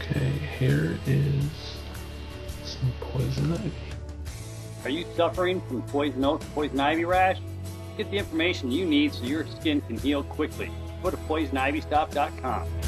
Okay, here is some poison ivy. Are you suffering from poison oak, poison ivy rash? Get the information you need so your skin can heal quickly. Go to poisonivystop.com.